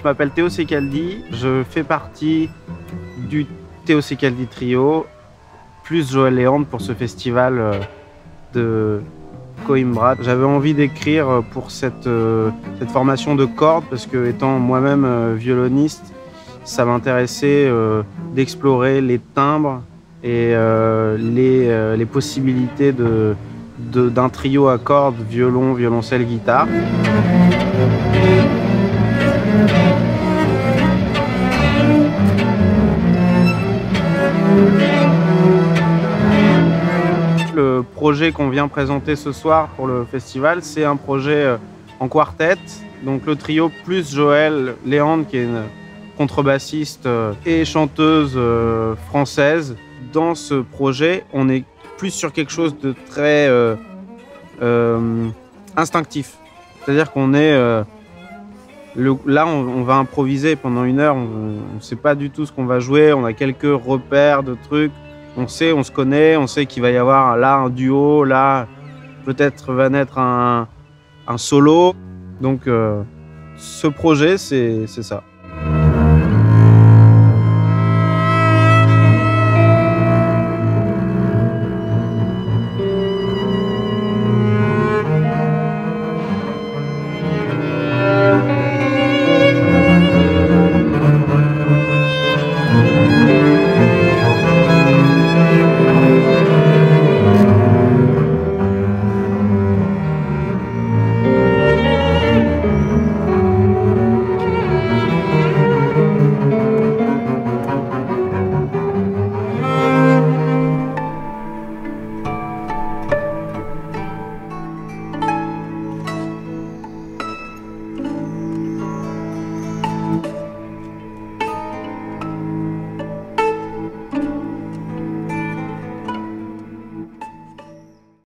Je m'appelle Théo Secaldi, je fais partie du Théo Secaldi Trio, plus Joël Léandre pour ce festival de Coimbra. J'avais envie d'écrire pour cette formation de cordes parce que, étant moi-même violoniste, ça m'intéressait d'explorer les timbres et les possibilités d'un trio à cordes, violon, violoncelle, guitare. Le projet qu'on vient présenter ce soir pour le festival, c'est un projet en quartet. Donc le trio plus Joël Léandre, qui est une contrebassiste et chanteuse française. Dans ce projet, on est plus sur quelque chose de très instinctif. C'est-à-dire qu'on est... là, on va improviser pendant 1 heure, on ne sait pas du tout ce qu'on va jouer, on a quelques repères de trucs. On sait, on se connaît, on sait qu'il va y avoir là un duo, là peut-être va naître un solo. Donc ce projet, c'est ça.